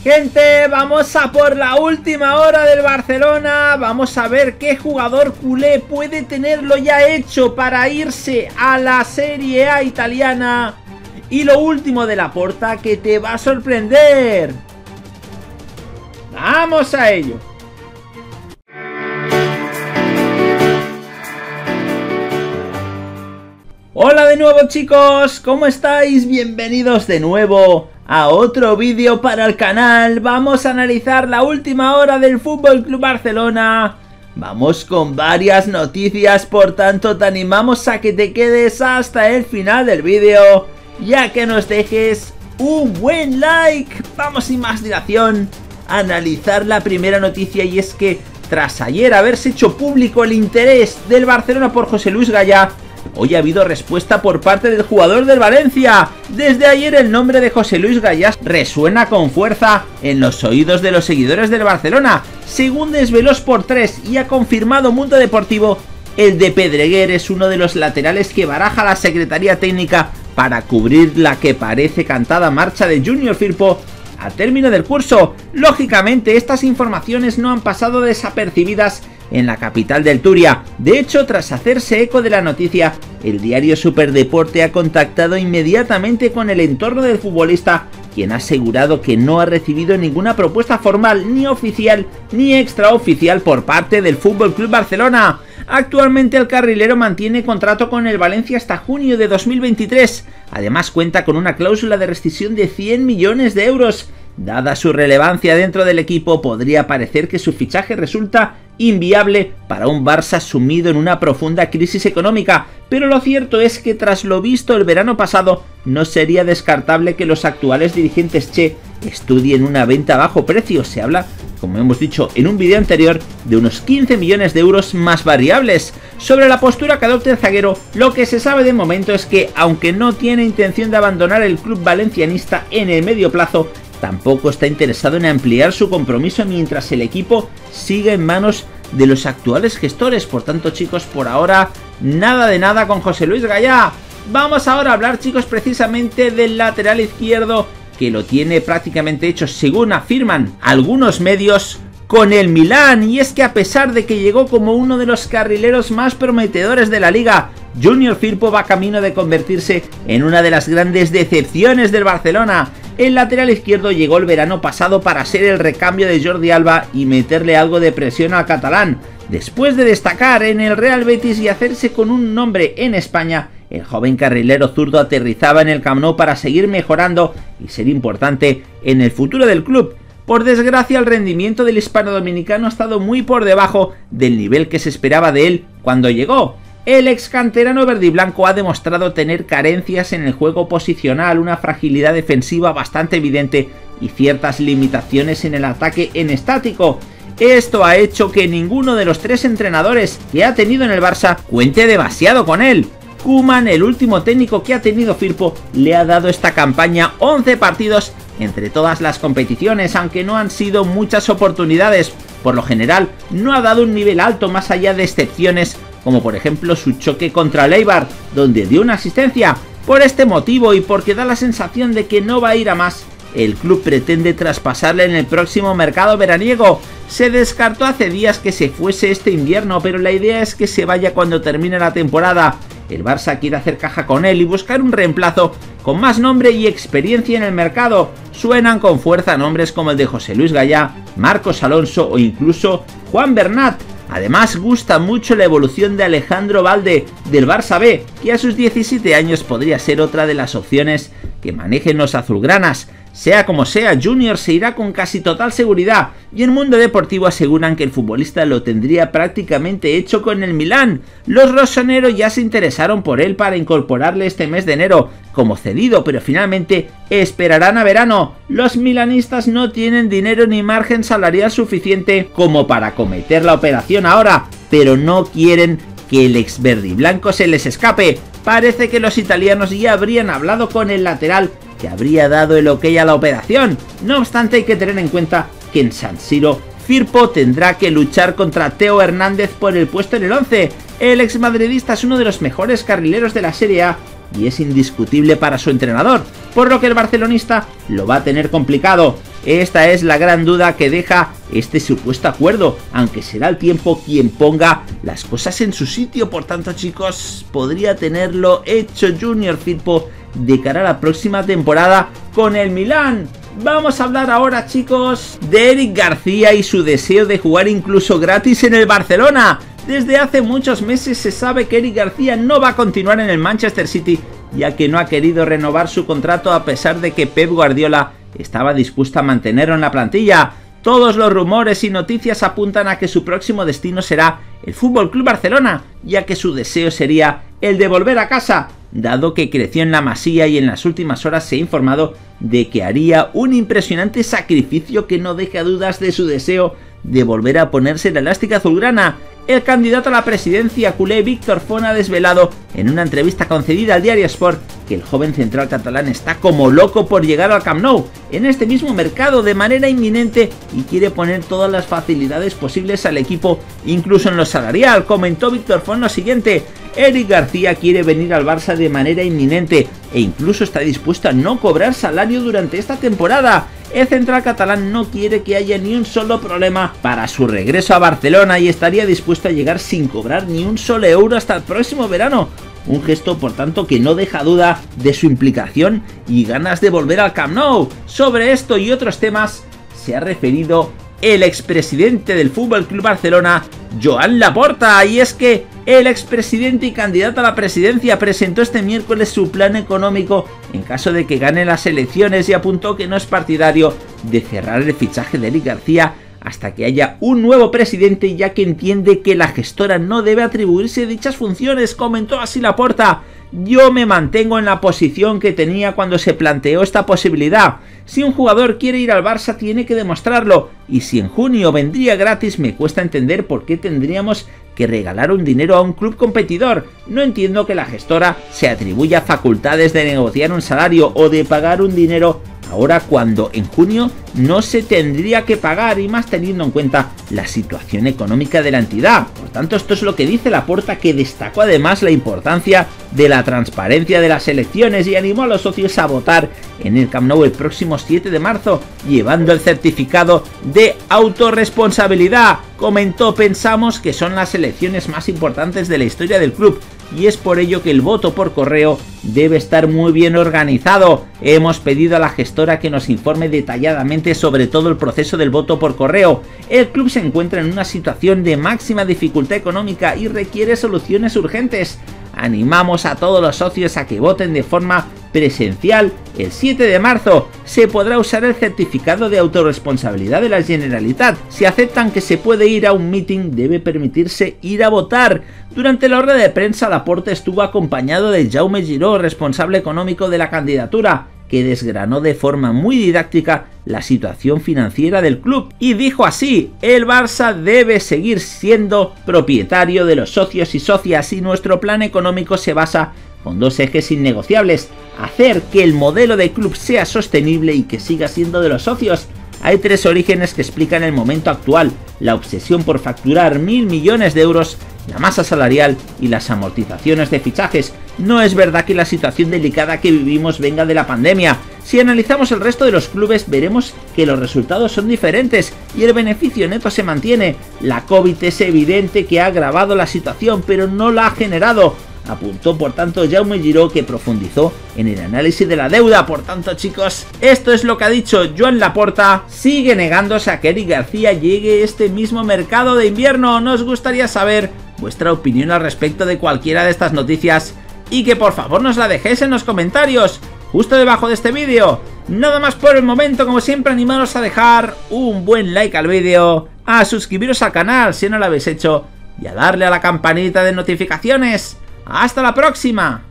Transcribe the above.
Gente, vamos a por la última hora del Barcelona. Vamos a ver qué jugador culé puede tenerlo ya hecho para irse a la Serie A italiana. Y lo último de Laporta que te va a sorprender. ¡Vamos a ello! Hola de nuevo, chicos, ¿cómo estáis? Bienvenidos de nuevo a otro vídeo para el canal. Vamos a analizar la última hora del FC Barcelona. Vamos con varias noticias, por tanto te animamos a que te quedes hasta el final del vídeo, ya que nos dejes un buen like. Vamos sin más dilación a analizar la primera noticia, y es que tras ayer haberse hecho público el interés del Barcelona por José Luis Gallá, hoy ha habido respuesta por parte del jugador del Valencia. Desde ayer el nombre de José Luis Gallá resuena con fuerza en los oídos de los seguidores del Barcelona. Según desveló Sport 3 y ha confirmado Mundo Deportivo, el de Pedreguer es uno de los laterales que baraja la Secretaría Técnica para cubrir la que parece cantada marcha de Junior Firpo a término del curso. Lógicamente, estas informaciones no han pasado desapercibidas en la capital del Turia. De hecho, tras hacerse eco de la noticia, el diario Superdeporte ha contactado inmediatamente con el entorno del futbolista, quien ha asegurado que no ha recibido ninguna propuesta formal, ni oficial ni extraoficial, por parte del FC Barcelona. Actualmente el carrilero mantiene contrato con el Valencia hasta junio de 2023. Además cuenta con una cláusula de rescisión de 100 millones de euros. Dada su relevancia dentro del equipo, podría parecer que su fichaje resulta inviable para un Barça sumido en una profunda crisis económica, pero lo cierto es que tras lo visto el verano pasado, no sería descartable que los actuales dirigentes Che estudien una venta a bajo precio. Se habla, como hemos dicho en un vídeo anterior, de unos 15 millones de euros más variables. Sobre la postura que adopte el zaguero, lo que se sabe de momento es que, aunque no tiene intención de abandonar el club valencianista en el medio plazo, tampoco está interesado en ampliar su compromiso mientras el equipo siga en manos de los actuales gestores. Por tanto, chicos, por ahora nada de nada con José Luis Gallá. Vamos ahora a hablar, chicos, precisamente del lateral izquierdo, que lo tiene prácticamente hecho, según afirman algunos medios, con el Milán. Y es que a pesar de que llegó como uno de los carrileros más prometedores de la liga, Junior Firpo va camino de convertirse en una de las grandes decepciones del Barcelona. El lateral izquierdo llegó el verano pasado para ser el recambio de Jordi Alba y meterle algo de presión al catalán. Después de destacar en el Real Betis y hacerse con un nombre en España, el joven carrilero zurdo aterrizaba en el Camp Nou para seguir mejorando y ser importante en el futuro del club. Por desgracia, el rendimiento del hispano-dominicano ha estado muy por debajo del nivel que se esperaba de él cuando llegó. El ex canterano verdiblanco ha demostrado tener carencias en el juego posicional, una fragilidad defensiva bastante evidente y ciertas limitaciones en el ataque en estático. Esto ha hecho que ninguno de los tres entrenadores que ha tenido en el Barça cuente demasiado con él. Koeman, el último técnico que ha tenido Firpo, le ha dado esta campaña 11 partidos entre todas las competiciones, aunque no han sido muchas oportunidades. Por lo general, no ha dado un nivel alto más allá de excepciones, como por ejemplo su choque contra el Eibar, donde dio una asistencia. Por este motivo y porque da la sensación de que no va a ir a más, el club pretende traspasarle en el próximo mercado veraniego. Se descartó hace días que se fuese este invierno, pero la idea es que se vaya cuando termine la temporada. El Barça quiere hacer caja con él y buscar un reemplazo con más nombre y experiencia en el mercado. Suenan con fuerza nombres como el de José Luis Gallá, Marcos Alonso o incluso Juan Bernat. Además, gusta mucho la evolución de Alejandro Balde del Barça B, que a sus 17 años podría ser otra de las opciones que manejen los azulgranas. Sea como sea, Junior se irá con casi total seguridad, y en Mundo Deportivo aseguran que el futbolista lo tendría prácticamente hecho con el Milán. Los rosoneros ya se interesaron por él para incorporarle este mes de enero como cedido, pero finalmente esperarán a verano. Los milanistas no tienen dinero ni margen salarial suficiente como para cometer la operación ahora, pero no quieren que el ex verde y blanco se les escape. Parece que los italianos ya habrían hablado con el lateral, que habría dado el ok a la operación. No obstante, hay que tener en cuenta que en San Siro Firpo tendrá que luchar contra Theo Hernández por el puesto en el 11. El exmadridista es uno de los mejores carrileros de la Serie A y es indiscutible para su entrenador, por lo que el barcelonista lo va a tener complicado. Esta es la gran duda que deja este supuesto acuerdo, aunque será el tiempo quien ponga las cosas en su sitio. Por tanto, chicos, podría tenerlo hecho Junior Firpo de cara a la próxima temporada con el Milán. Vamos a hablar ahora, chicos, de Eric García y su deseo de jugar incluso gratis en el Barcelona. Desde hace muchos meses se sabe que Eric García no va a continuar en el Manchester City, ya que no ha querido renovar su contrato a pesar de que Pep Guardiola estaba dispuesto a mantenerlo en la plantilla. Todos los rumores y noticias apuntan a que su próximo destino será el FC Barcelona, ya que su deseo sería el de volver a casa, dado que creció en la Masía y en las últimas horas se ha informado de que haría un impresionante sacrificio que no deja dudas de su deseo de volver a ponerse la elástica azulgrana. El candidato a la presidencia culé Víctor Font ha desvelado en una entrevista concedida al diario Sport que el joven central catalán está como loco por llegar al Camp Nou en este mismo mercado de manera inminente y quiere poner todas las facilidades posibles al equipo, incluso en lo salarial. Comentó Víctor Font lo siguiente: Eric García quiere venir al Barça de manera inminente e incluso está dispuesto a no cobrar salario durante esta temporada. El central catalán no quiere que haya ni un solo problema para su regreso a Barcelona y estaría dispuesto a llegar sin cobrar ni un solo euro hasta el próximo verano. Un gesto, por tanto, que no deja duda de su implicación y ganas de volver al Camp Nou. Sobre esto y otros temas se ha referido el expresidente del FC Barcelona, Joan Laporta, y es que el expresidente y candidato a la presidencia presentó este miércoles su plan económico en caso de que gane las elecciones y apuntó que no es partidario de cerrar el fichaje de Eric García hasta que haya un nuevo presidente, ya que entiende que la gestora no debe atribuirse dichas funciones. Comentó así Laporta: yo me mantengo en la posición que tenía cuando se planteó esta posibilidad. Si un jugador quiere ir al Barça tiene que demostrarlo, y si en junio vendría gratis me cuesta entender por qué tendríamos que regalar un dinero a un club competidor. No entiendo que la gestora se atribuya facultades de negociar un salario o de pagar un dinero ahora cuando en junio no se tendría que pagar, y más teniendo en cuenta la situación económica de la entidad. Por tanto, esto es lo que dice Laporta, que destacó además la importancia de la transparencia de las elecciones y animó a los socios a votar en el Camp Nou el próximo 7 de marzo, llevando el certificado de autorresponsabilidad. Comentó: pensamos que son las elecciones más importantes de la historia del club y es por ello que el voto por correo debe estar muy bien organizado. Hemos pedido a la gestora que nos informe detalladamente sobre todo el proceso del voto por correo. El club se encuentra en una situación de máxima dificultad económica y requiere soluciones urgentes. Animamos a todos los socios a que voten de forma presencial el 7 de marzo. Se podrá usar el certificado de autorresponsabilidad de la Generalitat. Si aceptan que se puede ir a un meeting, debe permitirse ir a votar. Durante la rueda de prensa, Laporta estuvo acompañado de Jaume Giró, responsable económico de la candidatura, que desgranó de forma muy didáctica la situación financiera del club y dijo así: el Barça debe seguir siendo propietario de los socios y socias y nuestro plan económico se basa con dos ejes innegociables: hacer que el modelo de club sea sostenible y que siga siendo de los socios. Hay tres orígenes que explican el momento actual: la obsesión por facturar 1.000 millones de euros, la masa salarial y las amortizaciones de fichajes. No es verdad que la situación delicada que vivimos venga de la pandemia. Si analizamos el resto de los clubes veremos que los resultados son diferentes y el beneficio neto se mantiene. La COVID es evidente que ha agravado la situación, pero no la ha generado. Apuntó por tanto Jaume Giró, que profundizó en el análisis de la deuda. Por tanto, chicos, esto es lo que ha dicho Joan Laporta. Sigue negándose a que Eric García llegue este mismo mercado de invierno. Nos gustaría saber vuestra opinión al respecto de cualquiera de estas noticias y que por favor nos la dejéis en los comentarios justo debajo de este vídeo. Nada más por el momento, como siempre animaros a dejar un buen like al vídeo, a suscribiros al canal si no lo habéis hecho y a darle a la campanita de notificaciones. ¡Hasta la próxima!